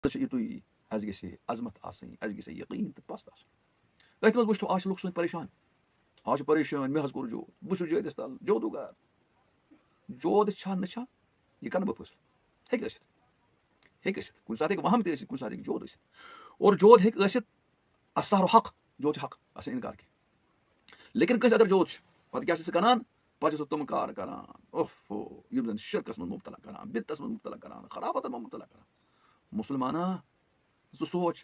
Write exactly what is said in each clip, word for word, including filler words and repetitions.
یتُے اَسہِ گژھِ عظمت آسٕنۍ اَسہِ گژھِ یقیٖن تہٕ پَست آسُن أتھۍ منٛز وٕچھتو آز چھِ لُکھ سۭتۍ پریشان آز چھِ پریشان مےٚ حظ کوٚر جود بہٕ چھُس جٲدِس تل جودوٗ گر جود چھا نہ چھا یہِ کَرٕ بہٕ فٲصلہٕ ہیٚکہِ ٲسِتھ ہیٚکہِ ٲسِتھ کُنہِ ساتہٕ ہیٚکہِ وہم تہِ ٲسِتھ کُنہِ ساتہٕ ہیٚکہِ جود ٲسِتھ اور جود ہیٚکہِ ٲسِتھ اَثر حق جود چھِ حق اَتھ چھِ اِنکار کینٛہہ لیکِن کٲنٛسہِ اگر جود چھُ پَتہٕ کیٛاہ چھِ سُہ کَران پَتہٕ چھُ سُہ تِم کار کَران اوٚفو یِم زَن شِرکَس منٛز مُبتلا کَران بِدتَس منٛز مُبتلا کَران خرافَتَن منٛز مُبتلا کَران مُسلمانا ژٕ سونٛچ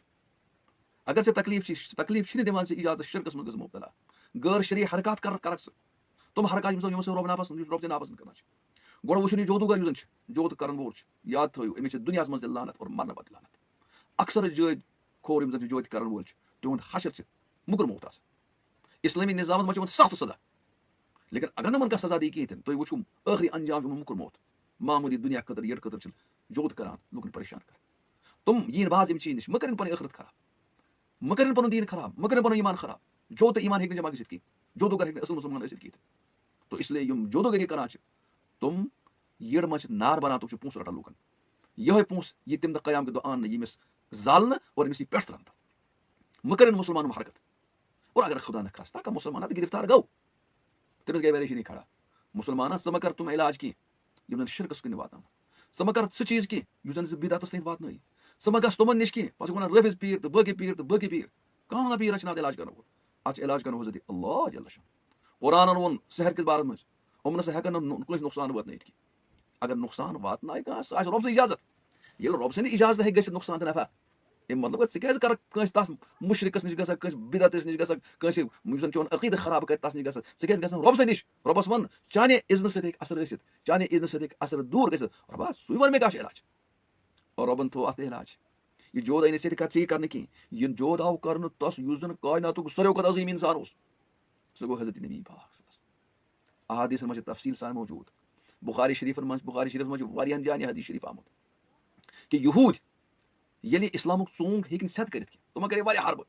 اگر ژےٚ تکلیٖف چھِ تکلیٖف چھِنہٕ دِوان ژےٚ اِجازت شِرکَس منٛز گژھِ مُبتلا غٲر شرعی حرکات کر کرکھ ژٕ تِم حرکات یِم زَن یِم سۭتۍ رۄب ناپسنٛد یُس رۄب ژےٚ ناپسنٛد کَران چھِ گۄڈٕ وٕچھُن یہِ جودوٗ گر یُس زَن چھُ جود کَرَن وول چھُ یاد تھٲیِو أمِس چھِ دُنیاہَس منٛز تہِ لعنت اور مَرنہٕ پَتہٕ لعنت اکثر جٲدۍ کھور یِم زَن چھِ جودِ کَرَن وول چھِ تِہُنٛد حشر چھِ مُکُر موت آسان اِسلٲمی نِظامَس منٛز چھِ یِمن سخت سزا لیکن اگر نہٕ یِمن کانٛہہ سزا دی کِہیٖنۍ تہِ نہٕ تُہۍ وٕچھِو ٲخری انجام چھُ یِمن مُکُر موت معموٗلی دُنیا خٲطرٕ یٔڈ خٲطرٕ چھِ جود کَران لُکن پریشان کَران تِم یِیِن باز اَمہِ چیٖز نِش مہٕ کٔرِنۍ پَنٕنۍ ٲخرت خراب مہٕ کٔرِنۍ پَنُن دیٖن خراب مہٕ کٔرِنۍ پَنُن ایٖمان خراب جود تہٕ ایٖمان ہیٚکہِ نہٕ جمع گٔژھِتھ کِہیٖنۍ جودوٗ گر ہیٚکہِ نہٕ اَصٕل مُسلمان ٲسِتھ کِہیٖنۍ تو اِسلیے یِم جودوٗ گٔری کَران چھِ تِم یٔڈ منٛز چھِ نار بَنان تِم چھِ پونٛسہٕ رَٹان لُکَن یِہوٚے پونٛسہٕ یہِ تَمہِ دۄہ قیام کہِ دۄہ اَننہٕ ییٚمِس زالنہٕ اور أمِس یی پٮ۪ٹھ ترٛاونہٕ پَتہٕ مہٕ کٔرِنۍ مُسلمان یِم حرکت اور اگر خۄدا نہ خاستہ کانٛہہ مُسلمانا تہٕ گِرفتار گوٚو تٔمِس گٔے پریشٲنی کھڑا مُسلمانا ژٕ مہ کر تِم علاج کینٛہہ یِم زَن شِرکَس کُن واتناوان ژٕ مہ کر سُہ چیٖز کینٛہہ یُس زَن ژٕ بِدعتَس تانۍ واتنٲیی ژٕ مہ گژھ تِمن نِش کینٛہہ پَتہٕ چھُکھ وَنان رٲفِض پیٖر تہٕ بٲقی پیٖر تہٕ بٲقی پیٖر کانٛہہ پیٖر چھِنہٕ اَتھ علاج کَرن وول اَتھ چھُ علاج کَرن وول ذٔریعہٕ اللہ جل شان قرآنن ووٚن صحت کِس بارس منٛز یِم نہ سا ہٮ۪کن نہٕ کٲنٛسہِ نۄقصان واتنٲیِتھ کینٛہہ اگر نۄقصان واتنایہِ کانٛہہ سُہ آسہِ رۄب سٕنٛز اِجازت ییٚلہِ رۄب سٕنٛدِ اِجازت ہیٚکہِ گٔژھِتھ نۄقصان تہٕ نفع اَمہِ مطلب گوٚو ژٕ کیٛازِ کَرکھ کٲنٛسہِ تَس مُشرِقَس نِش گژھکھ کٲنٛسہِ بِدعتِس نِش گژھکھ کٲنٛسہِ یُس زَن چون عقیٖدٕ خراب کَرِ تَس نِش گژھکھ ژٕ کیٛازِ گژھکھ رۄبسٕے نِش رۄبَس وَن چانہِ عِزنہٕ سۭتۍ ہیٚکہِ اَثر ٲسِتھ چانہِ عِزنہٕ سۭتۍ ہیٚکہِ اَثر دوٗر گٔژھِتھ رۄبا سُے وَن مےٚ کیٛاہ چھُ علاج اور رۄبَن تھوٚو اَتھ علاج یہِ جود أنِتھ ژےٚ تہِ کَر ژےٚ کَرنہٕ کینٛہہ یہِ جود آو کَرنہٕ تَس یُس زَن کایناتُک ساروٕے کھۄتہٕ عظیٖم اِنسان اوس سُہ گوٚو حضرت نبی پاک احادیٖثن منٛز چھِ تفصیٖل سان موجوٗد بُخاری شریٖفن منٛز بُخاری شریٖفس منٛز چھِ واریاہن جاین یہِ حدیٖث شریٖف آمُت کہِ یہوٗدۍ ییٚلہِ اِسلامُک ژونٛگ ہیٚکہِ نہٕ سیٚد کٔرِتھ کینٛہہ تِمن کَرے واریاہ حربہٕ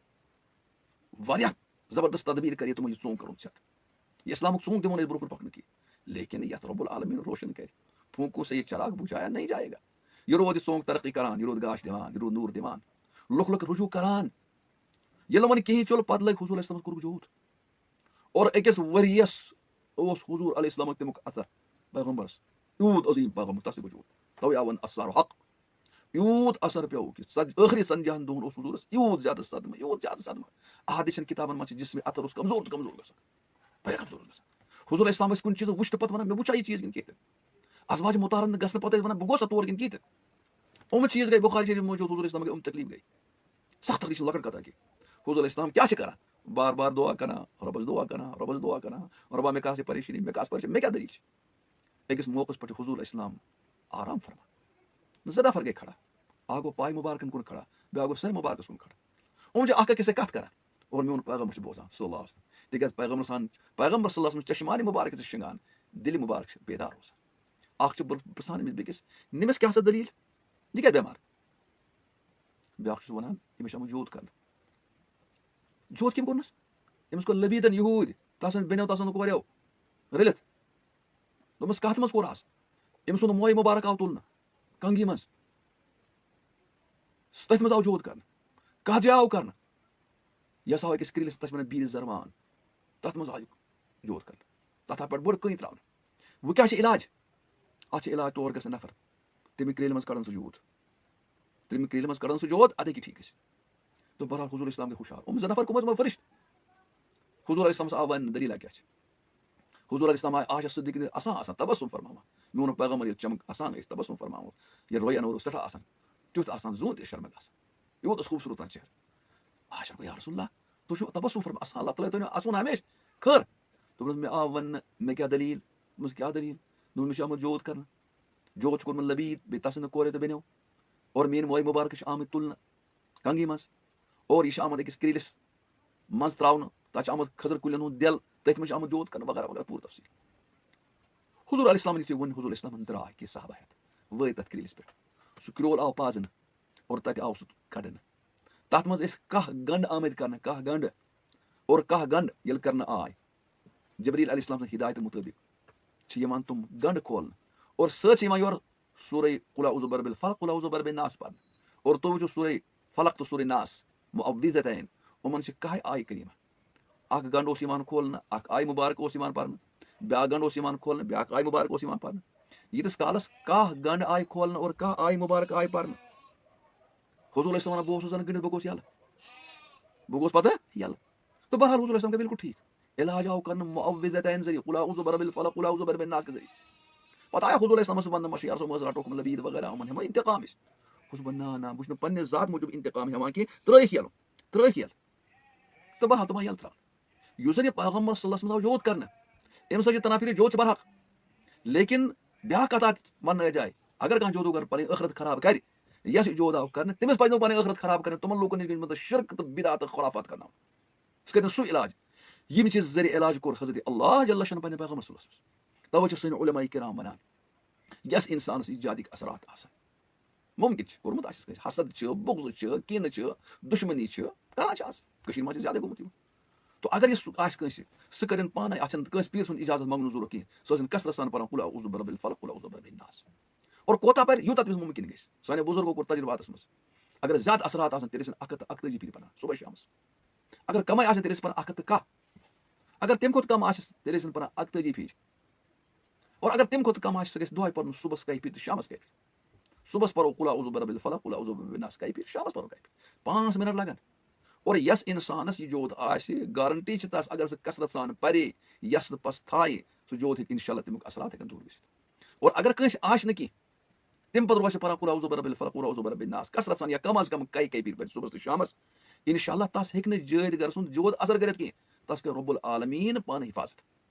واریاہ زبردست تدبیٖر کَرے تِمو یہِ ژونٛگ کَرُن سیٚد یہِ اِسلامُک ژونٛگ دِمو نہٕ أسۍ برونٛہہ کُن پَکنہٕ کینٛہہ لیکِن یَتھ رۄب العالمیٖن روشن کَرِ پھوٗکو سا یہِ چراغ بُجھایا نہیں جائے گا یہِ روٗد یہِ ژونٛگ ترقی کران یہِ روٗد گاش دِوان یہِ روٗد نوٗر دِوان لُکھ لُکھ رجوٗع کران ییٚلہِ نہٕ وۄنۍ کِہیٖنۍ چلو پَتہٕ لٔگۍ حضوٗر علیہ السلامَس کوٚرُکھ جود اور أکِس ؤرِیَس اوس حضوٗر علیہ السلامُک تَمیُک اثر پیغمبرس یوٗت عظیٖم پیغمبر تَس تہِ گوٚو جود تَوے آو وۄنۍ اثر حق یوٗت اثر پیوٚو کہِ ٲخری ژَتجِہن دۄہن اوس حضوٗرس یوٗت زیادٕ صدمہٕ یوٗت زیادٕ صدمہٕ احادیٖثن کِتابن منٛز چھِ جسمہِ اثر اوس کمزور تہٕ کمزور گژھان واریاہ کمزور اوس گژھان حضوٗر علیہ السلام ٲسۍ کُنہِ چیٖزس وٕچھ تہٕ پتہٕ وَنان مےٚ وٕچھا یہِ چیٖز کِنہٕ کینٛہہ تہِ ازواج مُطہرن گژھنہٕ پتہٕ ٲسۍ وَنان بہٕ گوٚسا تور کِنہٕ کینٛہہ تہِ یِم چیٖز گٔے بُخاری شریٖف موجوٗد حضوٗر اسلام گٔے یِم تکلیٖف گٔے سخ تکلیٖف چھِ لۄکٕٹ کَتھا کینٛہہ حضوٗر علیہ السلام کیاہ چھِ کران بار بار دعا کران رۄبس دعا کران رۄبس دعا کران رۄبا مےٚ کاسہِ پریشٲنی مےٚ کاسہِ پریشٲنی مےٚ کیاہ دٔلیٖل چھِ أکِس موقعس پٮ۪ٹھ چھُ حضوٗر علیہ السلام آرام فرمان زٕ نفر گٔے کھڑا اکھ گوٚو پاے مُبارکن کُن کھڑا بیاکھ گوٚو سرِ مُبارکس کُن کھڑا یِم چھِ اکھ أکِس سۭتۍ کَتھ کران اور میون پیغمبر چھُ بوزان صلی اللہ علیہ وسلم تِکیازِ پیغمبر سان پیغمبر صلی اللہ علیہ وسلم چشمانہِ مُبارک چھِ شِنگان دِلہِ مُبارک چھِ بیدار روزان اکھ چھُ پرژھان أمِس بیٚکِس نٔمِس کیاہ سا دٔلیٖل یہِ کیازِ بٮ۪مار بیاکھ چھُس وَنان أمِس چھُ آمُت جود کرنہٕ جود کٔمۍ کوٚرنَس أمِس کوٚر لبیٖدن یہوٗدۍ تسٕنٛز بیٚنیو تسٕنٛز کوریو رٔلِتھ دوٚپمَس کَتھ منٛز کوٚر آز أمۍ سُنٛد مویہِ مُبارک آو تُلنہٕ کنگی منٛز تٔتھۍ منٛز آو جود کرنہٕ کَتھ جایہِ آو کرنہٕ یہِ ہسا آو أکِس کرٛیٖلِس تَتھ چھِ وَنان بیٖرِ زرمان تَتھ منٛز آو جود کرنہٕ تَتھ آو پٮ۪ٹھ بٔڑ کٔنۍ تراونہٕ وۄنۍ کیاہ چھِ علاج اَتھ چھِ علاج تور گژھن نفر تَمہِ کرٛیٖلہِ منٛز کَڑن سُہ جود تَمہِ کرٛیٖلہِ منٛز کَڑن سُہ جود اَدٕ ہیٚکہِ ٹھیٖک گٔژھِتھ دوٚپ بہرحال حضوٗر اسلام گٔے ہُشار یِم زٕ نفر کٕم ٲسۍ فرِشت حضوٗر علیہ السلامس آو وَننہٕ دٔلیٖلا کیاہ چھِ حضوٗر علیہ السلام آے آز چھِ صدیٖق آسان آسان تبسُم فرماوان میون پیغمبر ییٚلہِ چمک آسان ٲسۍ تبسُم فرماوان ییٚلہِ رویہ انور اوس سٮ۪ٹھاہ آسان تیُتھ آسان زوٗن تہِ شرمنٛد آسان یوٗت اوس خوٗبصوٗرت چہرٕ آز چھِ یا رسول اللہ تُہۍ چھِو تبسُم فرماوان آسان اللہ تعالیٰ تھٲینو اَسوُن ہمیشہٕ خٲر دوٚپمَس مےٚ آو وَننہٕ مےٚ کیاہ دٔلیٖل دوٚپمَس کیاہ دٔلیٖل دوٚپمَس مےٚ چھُ آمُت جود کرنہٕ جود چھُ کوٚرمُت لبیٖد بیٚیہِ تسٕنٛدِ کورِ تہٕ بیٚنیو اور میٲنۍ مویہِ مُبارک چھِ آمٕتۍ تُلنہٕ کنگی منٛز اور یہِ چھُ آمُت أکِس کرٛیٖلِس منٛز تراونہٕ تَتھ چھُ آمُت کھٔزٕر کُلٮ۪ن ہُنٛد دٮ۪ل تٔتھۍ منٛز چھُ آمُت جود کرنہٕ وغیرہ وغیرہ پوٗرٕ تفصیٖل حضوٗر علیہ السلامن یُتھُے ووٚن حضوٗر علیہ السلامن درٛاے کینٛہہ صحابہ ہٮ۪تھ وٲتۍ تَتھ کرٛیٖلِس پٮ۪ٹھ سُہ کرٛول آو پازنہٕ اور تَتہِ آو سُہ کَڑنہٕ تَتھ منٛز ٲسۍ کاہ گنٛڈ آمٕتۍ کرنہٕ کاہ گنٛڈٕ اور کاہ گنٛڈ ییٚلہِ کرنہٕ آے جبریٖل علیہ السلام سٕنٛدِ ہِدایتہٕ مُطٲبِق چھِ یِوان تِم گنٛڈٕ کھولنہٕ اور سۭتۍ چھِ یِوان یورٕ سورے قُل اعوذ برب الفلق قُل اعوذ برب الناس پَرنہٕ اور تو وٕچھو سورہ فلق تہٕ سورہ ناس معوذتین یِمن چھِ کاہے آیہِ کریٖمہ. اکھ گنڈ اوس یِوان کھولنہٕ, اکھ آیہِ مُبارک اوس یِوان پرنہٕ, بیاکھ گنڈ اوس یِوان کھولنہٕ, بیاکھ آیہِ مُبارک اوس یِوان پرنہٕ. ییٖتِس کالس کاہ گنڈ آیہِ کھولنہٕ اور کاہ آیہِ مُبارک آیہِ پرنہٕ, حضوٗر ٲسۍ وَنان بہٕ اوسُس زن گٔنڈِتھ بہٕ گوٚوس یَلہٕ, بہٕ گوٚوس پتہٕ یَلہٕ. تہٕ بہرحال حضوٗر اسلام گٔے بالکل ٹھیٖک. علاج آو کرنہٕ معوذتین ذٔریعہٕ, قُل اعوذ برب الفلق قُل اعوذ برب الناس کے ذٔریعہٕ. پتہٕ آیا حضوٗر اسلامس وننہٕ مشہوٗر یارسو منٛز رٹوکھ لبیٖد وغیرہ یِمن ہٮ۪مو انتقام أسۍ. بہٕ چھُس نہ نہ بہٕ چھُس نہٕ پننہِ ذات موٗجوٗب انتقام ہٮ۪وان کینٛہہ, ترٲیِکھ یَلہٕ ترٲیِکھ یَلہٕ. تہٕ بہرحال تِم آیہِ یَلہٕ تراونہٕ. یُس زن یہِ پیغمبر صلی اللہ علیہ وسلم آو جود کرنہٕ, اَمہِ سۭتۍ چھِ تنان پھِرِ جود چھِ برحق. لیکن بیاکھ کتھ اتھ وننہٕ جایہِ, اگر کانٛہہ جودوگر پنٕنۍ ٲخرت خراب کرِ, یس یہِ جود آو کرنہٕ, تٔمِس پزِ نہٕ پنٕنۍ ٲخرت خراب کرٕنۍ تِمن لوٗکن نِش گٔمٕتۍ شرک تہٕ بِدعت تہٕ خُرافات کرناوُن. سُہ کرِ نہٕ سُہ علاج ییٚمہِ چیٖزٕ ذٔریعہٕ علاج کوٚر حضرت اللہ جل شان پننہِ پیغمبر صلی اللہ علیہ وسلم. توے چھِ سٲنۍ علماء کرام ونان یس انسانس ایجادٕکۍ اثرات آسان, ممکن چھِ کوٚرمُت آسٮ۪س کٲنٛسہِ حسد چھِ, بغض چھِ, کِنہٕ چھِ, دُشمنی چھِ, کران چھِ آز کٔشیٖرِ منٛز چھِ زیادٕ گوٚمُت یِم. تو اگر یہِ آسہِ کٲنٛسہِ, سُہ کٔرِنۍ پانے, اتھ چھنہٕ کٲنٛسہِ پیٖر سُنٛد اِجازت منٛگنُک ضروٗرت کینٛہہ, سُہ ٲسِن کثرت سان پران قُل اعوذ برب الفلق قُل اعوذ برب الناس. اور کوتاہ پرِ یوٗتاہ تٔمِس مُمکِن گژھِ. سانیو بُزرگو کوٚر تجرباتس منٛز, اگر زیادٕ اثرات آسن تیٚلہِ ٲسِن اکھ ہتھ تہٕ اکتٲجی پھِرِ پران صبح شامس. اگر کمے آسن تیٚلہِ ٲسۍ پران اکھ ہتھ تہٕ کاہ. اگر تمہِ کھۄتہٕ کم آسٮ۪س تیٚلہِ ٲسِن پران اکتٲجی پھِرِ. اور اگر تمہِ کھۄتہٕ کم آسہِ سُہ گژھِ دۄہے پرُن صبحس کاہہِ پھِرِ تہٕ شامس کاہہِ پھِرِ. صبحس پرو قُل اعوذ برب الفلق قُل اعوذ برب الناس کاہہِ پھِرِ, شامس پرو کاہہِ پھِرِ, پانٛژھ منٹ لگن. اور یس انسانس یہِ جود آسہِ, گارنٹی چھِ تس اگر سُہ کثرت سان پرِ, یس نہٕ پس تھایہِ, سُہ جود ہیٚکہِ انشاء اللہ تمیُک اثرات ہٮ۪کن دوٗر گٔژھِتھ. اور اگر کٲنٛسہِ آسہِ نہٕ کینٛہہ, تمہِ پتہٕ روزِ پران قُل اعوذ برب الفلق قُل اعوذ برب الناس کثرت سان, یا کم از کم کاہہِ کاہہِ پھِرِ پرِ صبحس تہٕ شامس, انشاء اللہ تس ہیٚکہِ نہٕ جٲرۍ گر سُنٛد جود اثر کٔرِتھ کینٛہہ, تس کرِ رۄب العالمیٖن پانہٕ حِفاظت.